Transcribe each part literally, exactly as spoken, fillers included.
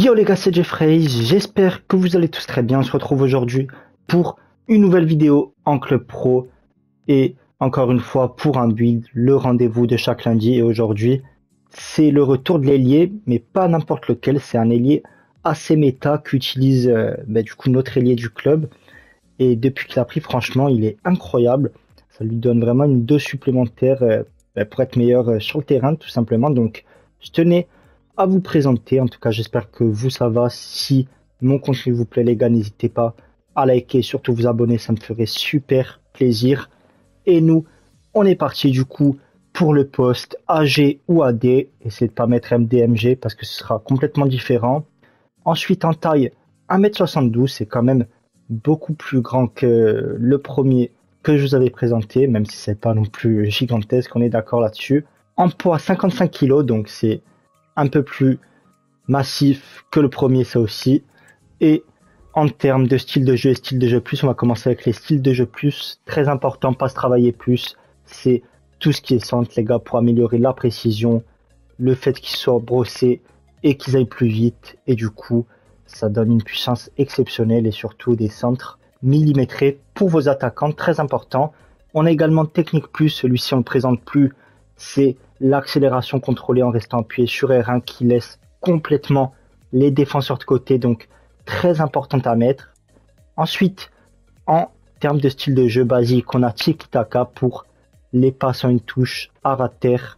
Yo les gars, c'est Jeffrey, j'espère que vous allez tous très bien. On se retrouve aujourd'hui pour une nouvelle vidéo en club pro et encore une fois pour un build, le rendez-vous de chaque lundi. Et aujourd'hui c'est le retour de l'ailier, mais pas n'importe lequel, c'est un ailier assez méta qu'utilise euh, bah, du coup notre ailier du club. Et depuis qu'il a pris, franchement il est incroyable, ça lui donne vraiment une dose supplémentaire euh, bah, pour être meilleur euh, sur le terrain tout simplement. Donc je tenais à vous présenter. En tout cas, j'espère que vous ça va. Si mon contenu vous plaît les gars, n'hésitez pas à liker et surtout vous abonner, ça me ferait super plaisir. Et nous, on est parti du coup pour le poste A G ou A D. Essayez de pas mettre M D M G parce que ce sera complètement différent. Ensuite en taille, un mètre soixante-douze, c'est quand même beaucoup plus grand que le premier que je vous avais présenté, même si c'est pas non plus gigantesque, on est d'accord là-dessus. En poids cinquante-cinq kilos, donc c'est un peu plus massif que le premier, ça aussi. Et en termes de style de jeu et style de jeu plus, on va commencer avec les styles de jeu plus. Très important, pas se travailler plus, c'est tout ce qui est centre les gars, pour améliorer la précision, le fait qu'ils soient brossés et qu'ils aillent plus vite, et du coup ça donne une puissance exceptionnelle et surtout des centres millimétrés pour vos attaquants, très important. On a également technique plus, celui-ci on le présente plus, c'est l'accélération contrôlée en restant appuyé sur R un qui laisse complètement les défenseurs de côté, donc très importante à mettre. Ensuite, en termes de style de jeu basique, on a tiki-taka pour les passes en une touche à ras de terre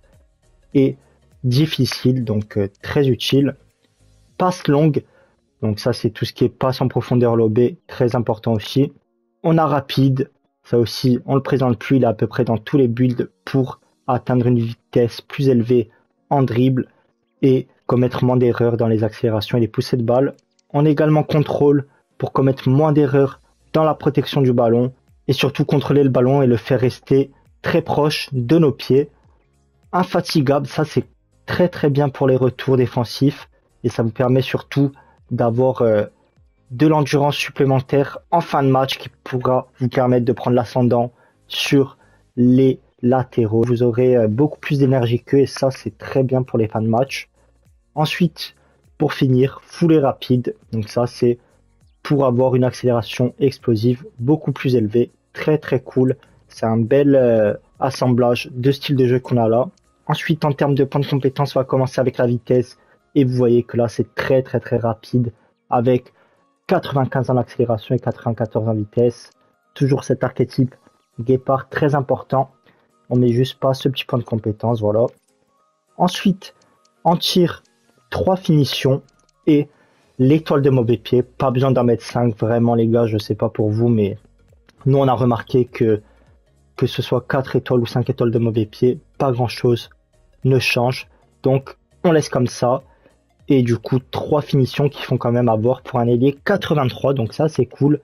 et difficile, donc euh, très utile. Passe longue, donc ça c'est tout ce qui est passe en profondeur lobée, très important aussi. On a rapide, ça aussi on le présente plus, il est à peu près dans tous les builds pour atteindre une vitesse plus élevée en dribble et commettre moins d'erreurs dans les accélérations et les poussées de balle. On a également contrôle pour commettre moins d'erreurs dans la protection du ballon et surtout contrôler le ballon et le faire rester très proche de nos pieds. Infatigable, ça c'est très très bien pour les retours défensifs et ça vous permet surtout d'avoir euh, de l'endurance supplémentaire en fin de match qui pourra vous permettre de prendre l'ascendant sur les latéraux. Vous aurez euh, beaucoup plus d'énergie qu'eux et ça c'est très bien pour les fins de match. Ensuite, pour finir, foulée rapide, donc ça c'est pour avoir une accélération explosive beaucoup plus élevée, très très cool. C'est un bel euh, assemblage de styles de jeu qu'on a là. Ensuite, en termes de points de compétence, on va commencer avec la vitesse. Et vous voyez que là, c'est très très très rapide avec quatre-vingt-quinze en accélération et quatre-vingt-quatorze en vitesse. Toujours cet archétype guépard très important. On met juste pas ce petit point de compétence, voilà. Ensuite, en tir, trois finitions et l'étoile de mauvais pied. Pas besoin d'en mettre cinq, vraiment les gars, je sais pas pour vous, mais nous on a remarqué que que ce soit quatre étoiles ou cinq étoiles de mauvais pied, pas grand chose ne change. Donc on laisse comme ça. Et du coup, trois finitions qui font quand même avoir pour un ailier quatre-vingt-trois, donc ça c'est cool.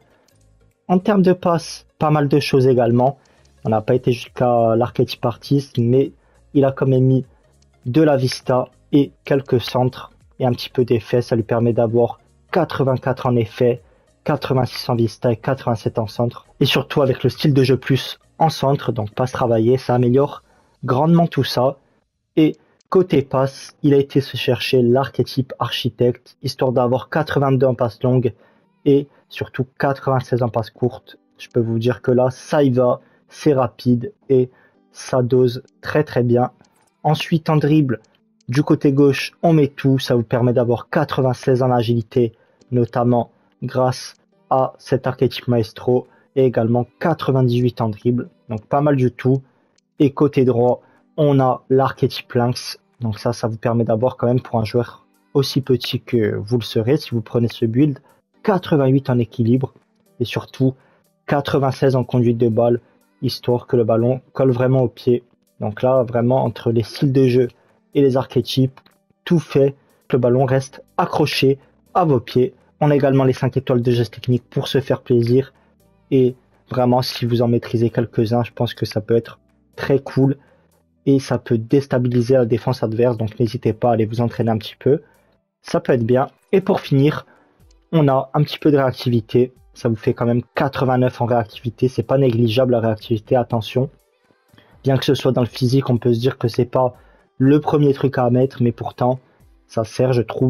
En termes de passe, pas mal de choses également. On n'a pas été jusqu'à l'archétype artiste, mais il a quand même mis de la vista et quelques centres et un petit peu d'effet. Ça lui permet d'avoir quatre-vingt-quatre en effet, quatre-vingt-six en vista et quatre-vingt-sept en centre. Et surtout avec le style de jeu plus en centre, donc passe travaillée, ça améliore grandement tout ça. Et côté passe, il a été se chercher l'archétype architecte, histoire d'avoir quatre-vingt-deux en passe longue et surtout quatre-vingt-seize en passe courte. Je peux vous dire que là, ça y va, c'est rapide et ça dose très très bien. Ensuite, en dribble, du côté gauche, on met tout, ça vous permet d'avoir quatre-vingt-seize en agilité, notamment grâce à cet archétype maestro, et également quatre-vingt-dix-huit en dribble, donc pas mal du tout. Et côté droit, on a l'archétype lynx, donc ça, ça vous permet d'avoir quand même pour un joueur aussi petit que vous le serez si vous prenez ce build, quatre-vingt-huit en équilibre et surtout quatre-vingt-seize en conduite de balle, histoire que le ballon colle vraiment au pied. Donc là, vraiment, entre les styles de jeu et les archétypes, tout fait que le ballon reste accroché à vos pieds. On a également les cinq étoiles de geste technique pour se faire plaisir. Et vraiment, si vous en maîtrisez quelques-uns, je pense que ça peut être très cool. Et ça peut déstabiliser la défense adverse. Donc n'hésitez pas à aller vous entraîner un petit peu. Ça peut être bien. Et pour finir, on a un petit peu de réactivité. Ça vous fait quand même quatre-vingt-neuf en réactivité. C'est pas négligeable la réactivité, attention. Bien que ce soit dans le physique, on peut se dire que c'est pas le premier truc à mettre, mais pourtant, ça sert, je trouve.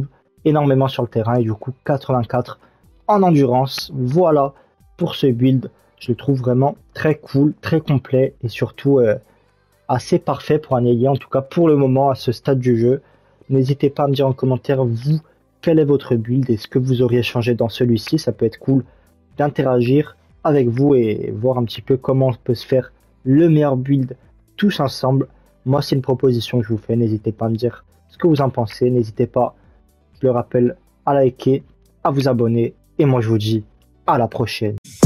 énormément sur le terrain et du coup quatre-vingt-quatre en endurance. Voilà pour ce build, je le trouve vraiment très cool, très complet et surtout euh, assez parfait pour un ailier, en tout cas pour le moment à ce stade du jeu. N'hésitez pas à me dire en commentaire vous quel est votre build et ce que vous auriez changé dans celui-ci. Ça peut être cool d'interagir avec vous et voir un petit peu comment on peut se faire le meilleur build tous ensemble. Moi c'est une proposition que je vous fais, n'hésitez pas à me dire ce que vous en pensez, n'hésitez pas, je le rappelle, à liker, à vous abonner et moi je vous dis à la prochaine.